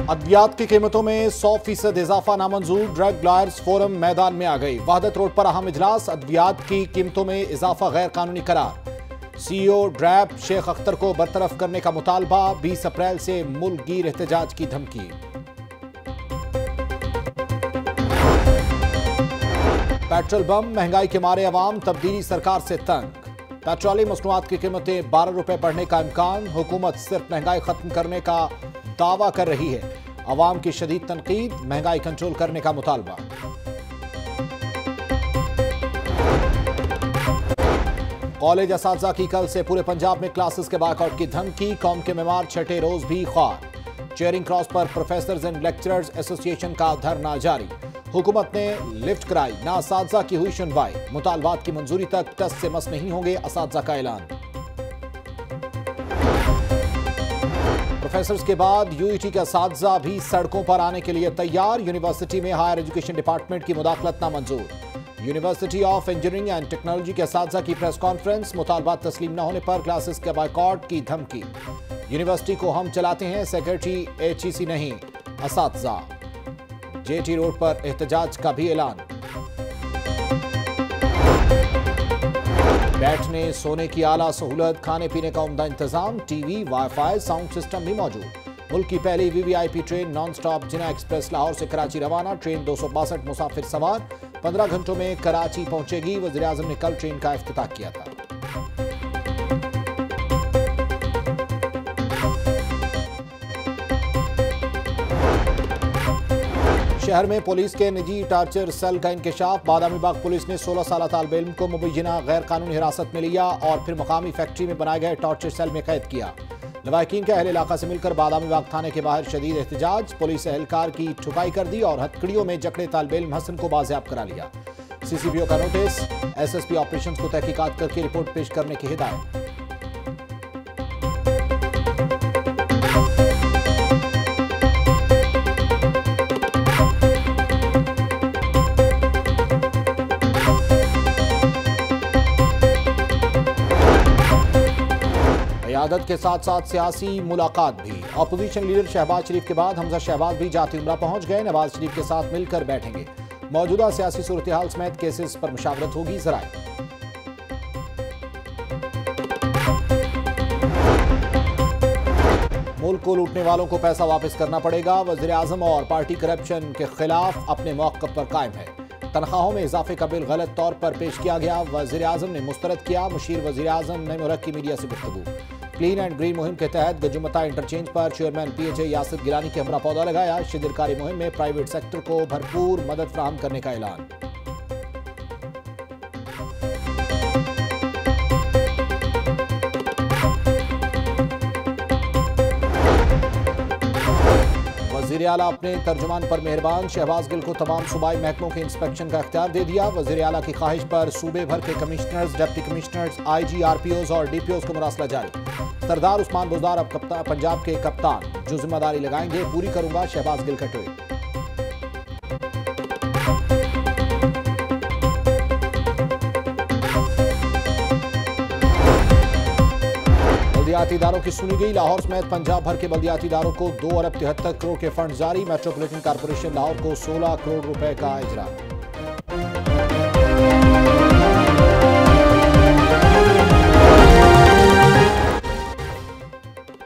अद्वियात की कीमतों में 100% इजाफा नामंजूर। ड्रग लॉयर्स फोरम मैदान में आ गई। वहदत रोड पर अहम इजलास। अद्वियात की कीमतों में इजाफा गैर कानूनी करार। सीईओ ड्रैब शेख अख्तर को बरतरफ करने का मुतालबा। 20 अप्रैल से मुल्कगीर एहतजाज की धमकी। पेट्रोल बम महंगाई के मारे अवाम तब्दीली सरकार से तंग। पेट्रोलियम मसनूआत की कीमतें 12 रुपए बढ़ने का इम्कान। हुकूमत सिर्फ महंगाई खत्म करने का दावा कर रही है। अवाम की शदीद तनकीद। महंगाई कंट्रोल करने का मुतालबा। कॉलेज असातिज़ा की कल से पूरे पंजाब में क्लासेस के बायकॉट की धमकी। कौम के मेमार छठे रोज भी ख्वार। चेयरिंग क्रॉस पर प्रोफेसर्स एंड लेक्चरर्स एसोसिएशन का धरना जारी। हुकूमत ने लिफ्ट कराई, ना असातिज़ा की हुई सुनवाई। मुतालबात की मंजूरी तक टस से मस नहीं होंगे, असातिज़ा का ऐलान। प्रोफेसर्स के बाद यूईटी के असातिज़ा भी सड़कों पर आने के लिए तैयार। यूनिवर्सिटी में हायर एजुकेशन डिपार्टमेंट की मुदाखलत नामंजूर। University of engineering and technology के असातिज़ा की प्रेस कॉन्फ्रेंस। मुतालबात तस्लीम न होने पर क्लासेस के बायकॉट की धमकी। यूनिवर्सिटी को हम चलाते हैं, सेक्रेटरी एचईसी नहीं, असातिज़ा। जेटी रोड पर एहतजाज का भी ऐलान। बैठने सोने की आला सहूलत, खाने पीने का उम्दा इंतजाम, टीवी, वाईफाई, साउंड सिस्टम भी मौजूद। मुल्क की पहली VVIP train non stop Jinnah express Lahore से कराची रवाना। ट्रेन 262 मुसाफिर सवार 15 घंटों में कराची पहुंचेगी। वज़ीर आज़म ने कल ट्रेन का इफ्तिताह किया था। शहर में पुलिस के निजी टार्चर सेल का इंकशाफ। बादामी बाग पुलिस ने 16 साल तालिब इल्म को मुबैना गैर कानूनी हिरासत में लिया और फिर मकामी फैक्ट्री में बनाए गए टार्चर सेल में कैद किया। लवाहिकीन के अहल इलाका से मिलकर बादामी बाग थाने के बाहर शदीद एहतजाज। पुलिस एहलकार की ठुकाई कर दी और हथकड़ियों में जकड़े तालिब इल्म हसन को बाजियाब करा लिया। सीसीपीओ का नोटिस। एसएसपी ऑपरेशन को तहकीकात करके रिपोर्ट पेश करने की हिदायत। क़यादत के साथ साथ सियासी मुलाकात भी। अपोजिशन लीडर शहबाज शरीफ के बाद हमजा शहबाज भी जाती उम्रा पहुंच गए। नवाज शरीफ के साथ मिलकर बैठेंगे। मौजूदा सियासी सूरत हाल समेत केसेस पर मुशावरत होगी। ज़राए मुल्क को लूटने वालों को पैसा वापस करना पड़ेगा। वज़ीर आज़म और पार्टी करप्शन के खिलाफ अपने मौक़िफ़ पर कायम है। तनख्वाहों में इजाफे का बिल गलत तौर पर पेश किया गया। वज़ीर आज़म ने मुस्तरद किया। मुशीर वज़ीर आज़म ने मुरक्की मीडिया से गुफ्तगू। क्लीन एंड ग्रीन मुहिम के तहत गजुमता इंटरचेंज पर चेयरमैन पीएचए यासिर गिलानी के हमरा पौधा लगाया। शिजरकारी मुहिम में प्राइवेट सेक्टर को भरपूर मदद फराहम करने का ऐलान। वज़ीर आला अपने तर्जुमान पर मेहरबान। शहबाज गिल को तमाम सूबाई महकमों के इंस्पेक्शन का इख्तियार दे दिया। वज़ीर आला की ख्वाहिश पर सूबे भर के commissioners, deputy commissioners, IG, RPOs और डीपीओज को मुरासला जारी। सरदार उस्मान बुज़दार अब पंजाब के कप्तान, जो जिम्मेदारी लगाएंगे पूरी करूंगा, शहबाज गिल का ट्वीट। बल्दियाती इदारों की सुनी गई। लाहौर समेत पंजाब भर के बल्दियाती इदारों को 2 अरब 73 करोड़ के फंड जारी। मेट्रोपॉलिटन कॉर्पोरेशन लाहौर को 16 करोड़ रुपए का इजरा।